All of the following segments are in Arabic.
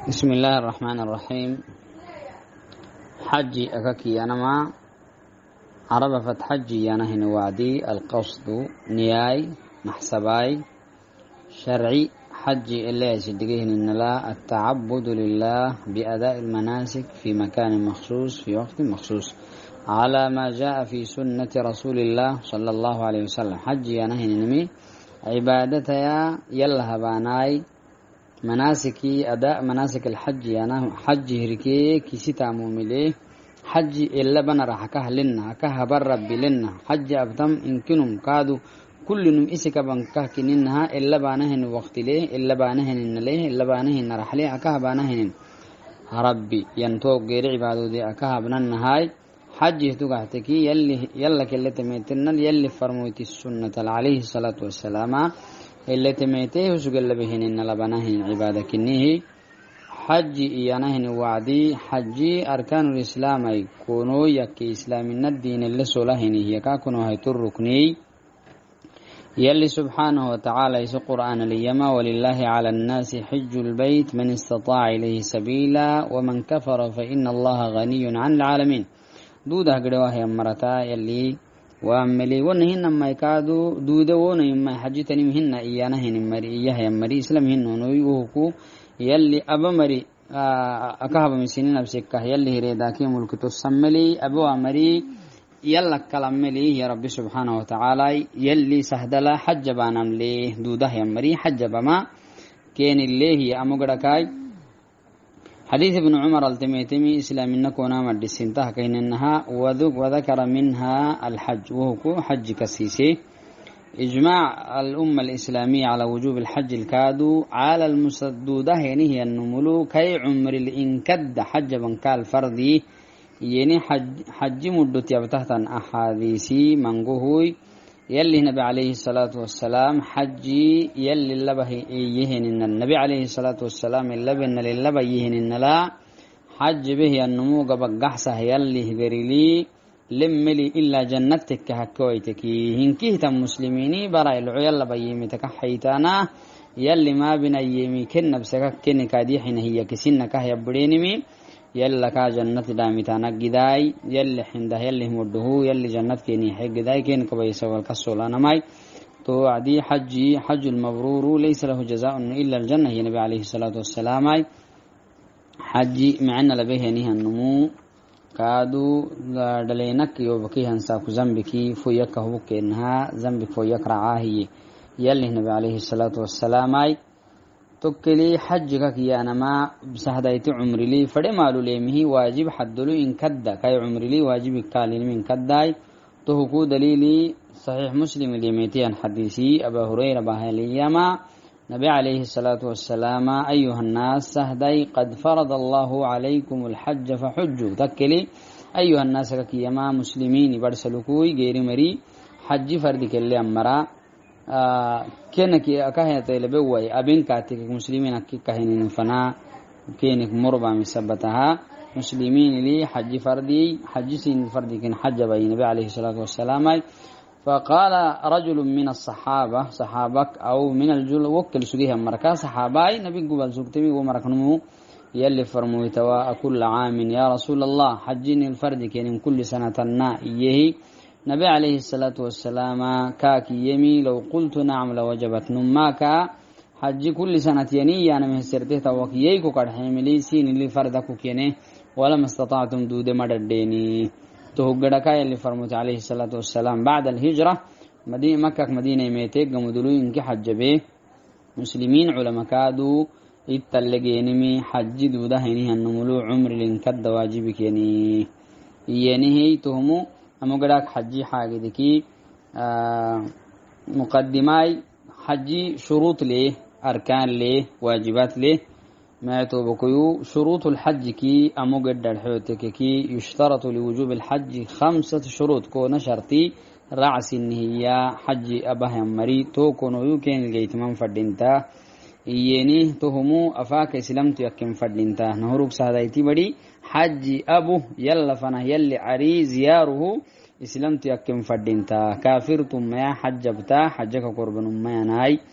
بسم الله الرحمن الرحيم. حجي أكاكي أنا ما عربة حجي أنا هنا وعدي القصد نياي محسباي شرعي حجي إلا يصدقين إن لا التعبد لله بأداء المناسك في مكان مخصوص في وقت مخصوص على ما جاء في سنة رسول الله صلى الله عليه وسلم. حجي أنا هنا نمي عبادتها يلا هباناي مناسكي أداء مناسك الحج أنا حج هركي كيسي تعموملي حج إلا بنا راح كهلنا كهبر ربي لنا حج أبتم إنكنهم كادوا كل نم إسك بنكه كننها إلا بانهن وقت ليه إلا بانهن ليه إلا بانهن رحلي أكه بانهن ربي ينتوق غير عبادو دي أكه بنن هاي حج تقعتكي يلا كلا تميتنا يلي فرموتي السنة عليه الصلاة والسلام اللي تميته وسجل بهن إن لبناهن عبادة كنيه حج إيانهن وعدي حجي أركان الإسلام يكونوا يكي إسلام الدين اللي صلهن هي كاكونوا هيتر ركني يلي سبحانه وتعالى يسو قرآن اليما ولله على الناس حج البيت من استطاع إليه سبيلا ومن كفر فإن الله غني عن العالمين. دوده قدواه يمرتا يلي وأملي ونهن ما يكادو دودة ونهن حجتني مهن إيانا هن مري إياه يمري إسلام هن ونويوهكو يلي أبا مري أكهب مسنين بسكه يلي هريداكي ملكتو السملي أبو أمري يلا كلام ملي يا رب سبحانه وتعالى يلي سهدلا حج بانم ليه دوده يمري حج بما كين اللي هي أمغركاي حديث ابن عمر التميتمي إسلام إنكونا مدسينتها كين إنها وذكر منها الحج وهو حج كسيسي. إجماع الأمة الإسلامية على وجوب الحج الكادو على المسدودة يعني هي النملو كي عمر الإنكد حج بنكال فردي يعني حج مدة يبتهت أحاديثي منقوهي يلي نبي عليه الصلاة والسلام حجي يلي اللبه يهن إن النبي عليه الصلاة والسلام اللبن للبه يهن إن لا حج به النمو بقحسه يلي هبرلي لملي إلا جنتك هكويتك هنكيه مسلميني برا العيال بيمتك حيتانا يلي ما بنا يمي كن بسكك كن كاديحين هي كسنك يبرينمي يلا كا جنة دامتانا جداي يلي حنده يلي مده يلي جنة كيني حق جداي كين كبيس والكسولانا ماي تو عدي حج المبرور ليس له جزاء إلا الجنة هي النبي عليه الصلاة والسلام حجي معنا لبيه نيها النمو كادو دلينك يوبكي هنساك زنبكي فويك هوك إنها زنبك فويك رعاهي يلي النبي عليه الصلاة والسلام تكلي حجك يا أنا ما بسهدايت عمري لي فدمالو ليمه واجب حدلو إن كدا كاي عمري لي واجب كالين من كداي تهكو دليلي صحيح مسلم ليميتين حديثي أبا هريرة بهاليما نبي عليه الصلاة والسلام أيها الناس سهداي قد فرض الله عليكم الحج فحجوا تكلي أيها الناس كيما مسلمين برسلكوي غير مري حج فردك اللي أمرا كأنك أكاهي تيلبوي أبين كاتك مسلمين كاهين فنا كأنك مربع مسبتها مسلمين لي حج فردي حج سين فردي كان حج بين النبي عليه الصلاة والسلام. فقال رجل من الصحابة صحابك أو من الجل وكل سجيها مركا صحاباي نبي قبل سكتمي ومركنمو يلي فرموي تواء كل عام يا رسول الله حجني الفرد كان كل سنة إيه نبي عليه الصلاة والسلام كاكي يمي لو قلت نعم لوجبت نماكا حج كل سنة يني أنا من سرته توكييكو كرحملي سين اللي فردكو كينه ولم استطعتم دود مدديني تهجدكا يلي فرمت عليه الصلاة والسلام بعد الهجرة مكة مدينة ميتك قمدلو إنك حج به مسلمين علماء كادو يتلقينمي حج دوده هنيه النملو عمر لنكد واجبك ينهي تهمو أمو قداك حجي حاجة دكي مقدماي حجي شروط ليه أركان ليه واجبات ليه ما يتوبكيو شروط الحج كي أمو قد الحوتك كي يشترط لوجوب الحج 5 شروط كون شرطي رعس النهية حج أباه يمري تو كونو يمكن الجيت من فردينتا يني تهمو أفاك إسلامت يكن فردينتا نهروك سهدايتي بدي حج أبو يلا فنا يلي عري زياره إسلامت يكن فردينتا كافرتم ما حجبتا حجك قربن ما ناي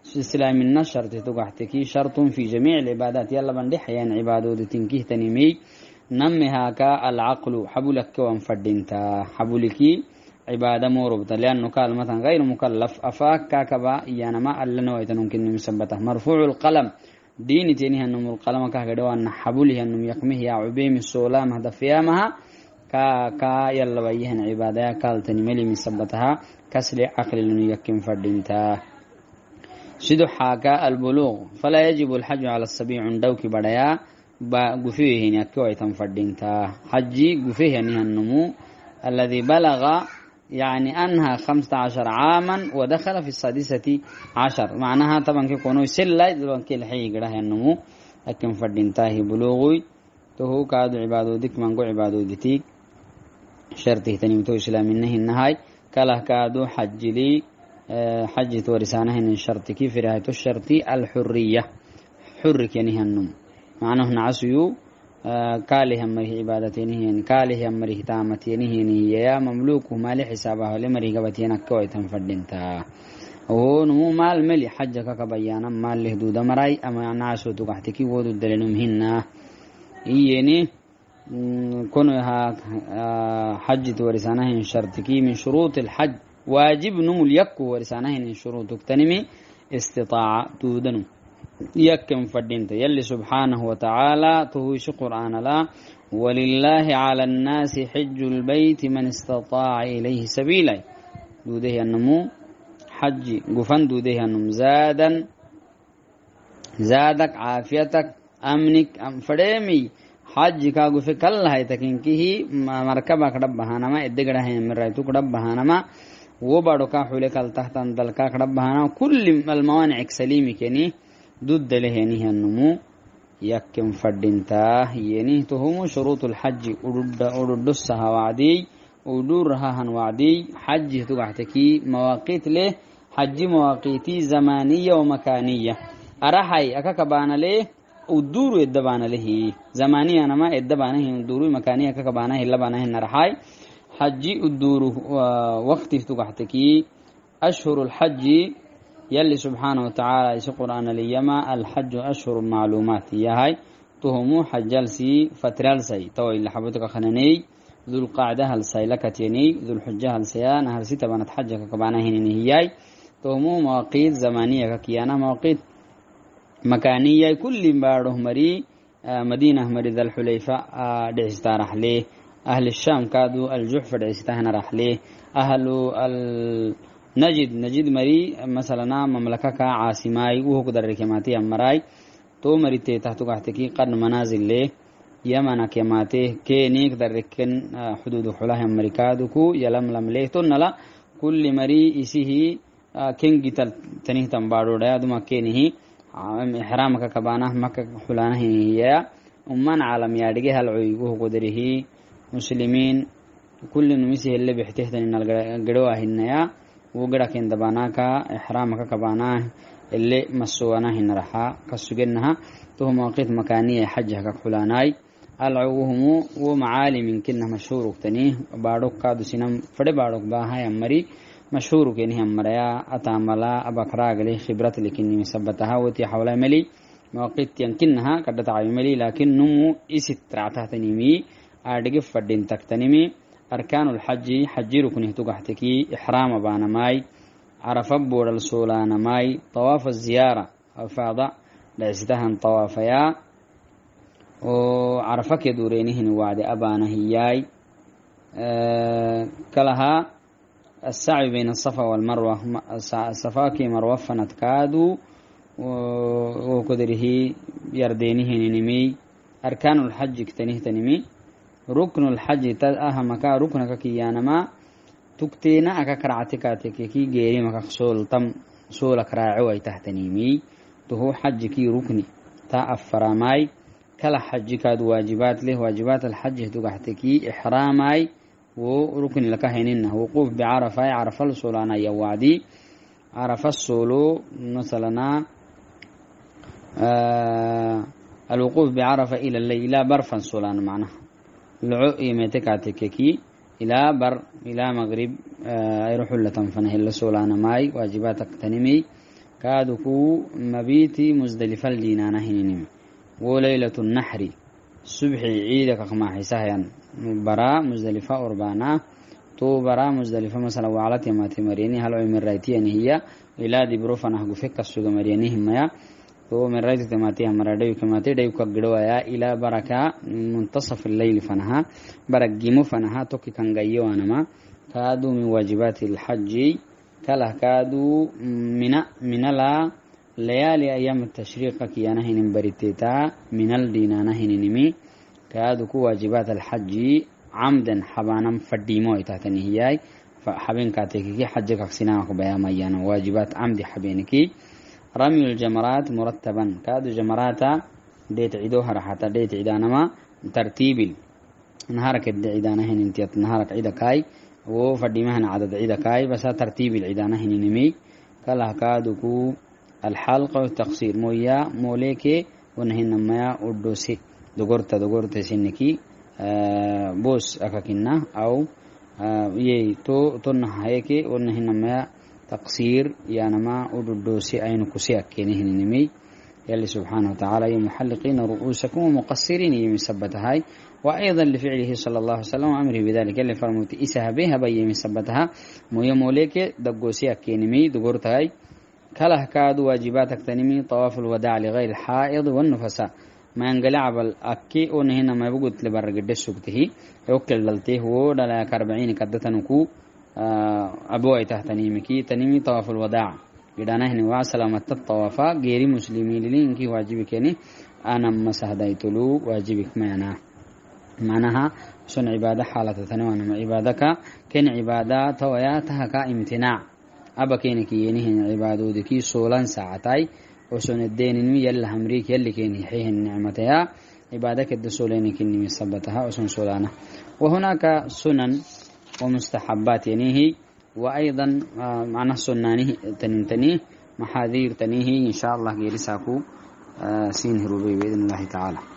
إسلام النشر تتقحتكي شرط في جميع العبادات يلا بندح يعني عبادو تنكيه تنمي نمها كالعقل حبلك وانفردينتا حبلكي عبادة موربطة لأنه قال مثلا غير مكلف أفاك كاكبا يعني ما ألنا ويتنمكن مثبته مرفوع القلم دين تيني هنم القلم كاكدوا أن حبله هنم يقمه يا عبيم السولام هذا فيامها كا يلا بيهن عبادة قال تنملي مثبتها كسل عقل لن يكن فردينتا سيدو حاكا البلوغ فلا يجب الحج على السبيع عندوك بدايا قفيه يكوي تنفردينتا حجي قفيه النمو الذي بلغ يعني أنها 15 عاما ودخل في السادسة عشر معناها طبعا كيكونوا سلة طبعا كي الحي قراه النمو لكن فردينتاه بلوغي تهو كادو عبادو ديك منقو عبادو ديتيك شرطه تنمتو إسلام منه النهاي كله كادو حج لي حج ورسانه من الشرط كيف رهاية الشرط الحرية حرك يعني النم معناه نعسيو كاله أمره عبادتينه كاله أمره تامتينه يا مملوكه مال حسابه لمره قبتينك كوي تنفردنتا وهو نمو مال ملي حجك كبيانا مال له دود مراي أما نعسو تقحتكي ودو الدلنم هنا إيني كونها حج ورسانه من شرطكي من شروط الحج واجب نمو اليكو ورسانه من شروطك تنمي استطاع تودنو يكم فدينت يلي سبحانه وتعالى تهوش قرآن لا ولله على الناس حج البيت من استطاع إليه سبيلا دوده النمو حج قفن دوده النمو زادك عافيتك أمنك فريمي حج كاغو في كل هاي تكينكيه مركبك ربها نما ادقره من رايتك ربها نما وبارو كاحولك تحت دلكا ربها نما كل الموانع سليمي كني ضد له يعني النمو يكم فردينتا يعني تهم شروط الحج أرد السها وعدي ودورها هن وعدي حج تبعتكي مواقيت له حج مواقيتي زمانية ومكانية أرحي أكاكبانا له ودور يدبانا له زمانية أنا يدبانا هي ودور مكانية أكاكبانا هي لبانا هي نرحي حج الدور وقت تبعتكي أشهر الحج يلي سبحانه وتعالى يسي قرآن ليما الحج أشهر معلومات ياهي تهمو حجالسي فترالسي تو اللي حبوتك خناني ذو القاعدة هالسي لكتيني ذو الحجة هالسيان هالسي تبانت حجك كبانا هنيني هياي تهمو مواقيت زمانية كيانا مواقيت مكانية كل مبارو مري مدينة مري ذا الحليفة دعستا رحليه أهل الشام كادو الجحفة دعستا هنا رحليه أهل نجد مري مثلا مملكة عاصماي وهو قدر ركماتي أمراي تو مريتي تحت قحتكي قرن منازل له يمنا كماتي كي نيك دركن حدود حلاه أمريكادوكو يلملم له تنلا كل مري إسيه كينجي تنيه تنبارو دا دوما كينيه إحرامك كبانه مكة حلانه هي أمان عالم يادقه العيوه قدره مسلمين كل نمسيه اللي بيحتهتن إن القدوة هنيا وقرأ كين دباناكا إحرامك كباناه اللي مسواناه نرحا كسجنها تو مواقيت مكانية حجها كحلاناي العوهم ومعالم من كنا مشهور تنيه بارك كادو سينم فدي بارك باها يمري مشهور كنيه مريا أتعملا أبكراغ لي خبرة لكني مثبتها وتي حول ملي مواقيت يمكنها قد تعملي لكن نمو إست رعتها تنيمي أرجف فدين تكتنيمي أركان الحج حج ركنه تقحتكي إحرام بانا ماي عرفة بور السولان ماي طواف الزيارة أفاضع لعزتها طوافيا وعرفة كدورينهن وعد أبانا هياي كلها السعي بين الصفا والمروة الصفاكي مروة فنتكادو وكدره يردينهن نمي أركان الحج كتنه تنمي ركن الحج أهمك ركنك كيانما تكتينا أكاكرعتكاتك كي غيري مكاكسول تم سولك راعوي تحت نيمي تهو حج كي ركني تا أفراماي كلا حج كاد واجبات له واجبات الحج تقحتكي إحراماي وركن لك هنين وقوف بعرفة عرف السولانا يوعدي عرف السولو مثلنا الوقوف بعرفة إلى الليلة برفا سولانا معناها العؤي متكاتككي إلى بر إلى مغرب يروحوا لتنفنه إلا سولانا ماي واجباتك تنمي كادوكو مبيتي مزدلفة الدينانة هنينم وليلة النحر الصبح عيدك كما حسايا برا مزدلفة أربانا تو برا مزدلفة مثلا وعلت يماتي مريني هلو من رايتيني هي إلى دي بروفنا هقفك السوق مريني هميا تو من رايت تماتي همرا ديو كماتي ديو كقدوايا إلى بركة منتصف الليل فنها برقيمو فنها توكي كان جيو أنما كادو من واجبات الحج كله كادو من لا ليالي أيام التشريق كي أنا هنم بريتيتا من الدين أنا هنمي كادو كو واجبات الحج عمدا حبانا فديمو إتاتني هياي فحبين كاتيكي حجك أكسناك بياما يانا واجبات عمدي حبينكي رمي الجمرات مرتبا كادو جمراتا ديت عيدوها رحاتا ديت عيدانما ترتيب نهارك عيدانا هن انتيت نهارك عيدا كاي وفديمهن عدد عيدا كاي بس ترتيب العيدانا هن نمي كلا كادو كو الحلقة والتقصير مويا موليكي ونهن ميا ودوسي دغورتا سنكي بوس أكاكينا أو يي تو نهايكي ونهن ميا تقصير يانما ودوسي أين كسي أكينهن نمي يلي سبحانه وتعالى يمحلقين رؤوسكم ومقصرين يمسبتها وأيضا لفعله صلى الله عليه وسلم وأمره بذلك اللي فرموت إسها بها بي يمسبتها مويا موليكي دقوسي أكينمي دغورتا كله كادو واجباتك تنمي طواف الوداع لغير الحائض والنفساء ما ينقلع بالأكي ونهنا ما يبقوت لبرق الدسوكته يوكل للته ودلا كاربعين كدتنكو أبوي تحتنيمكي تنمي طواف الوداع قدانا هنا وسلامة الطوافا غير مسلمين لينكي واجبكني أنا مسهدايتلو واجبك معناها سن عبادة حالة ثانوة ما عبادك كن عبادة توياتها كامتناع أبا كينكي ينهن عبادو دكي سولان ساعتاي وسن الدين نمي يلا همريك يلي كيني حيه النعمتها عبادك الدسولين كيني مسبتها وسن سولانة وهناك سنن ومستحبات ينهي وأيضا معنى سنانه تنتنيه محاذير تنيه إن شاء الله غير ساكو سينهروا بإذن الله تعالى.